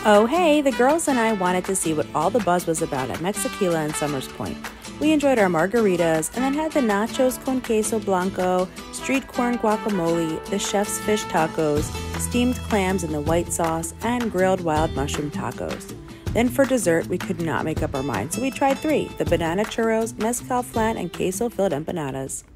Oh hey, the girls and I wanted to see what all the buzz was about at Mexiquila and Somers Point. We enjoyed our margaritas and then had the nachos con queso blanco, street corn guacamole, the chef's fish tacos, steamed clams in the white sauce, and grilled wild mushroom tacos. Then for dessert, we could not make up our mind, so we tried three: the banana churros, mezcal flan, and queso-filled empanadas.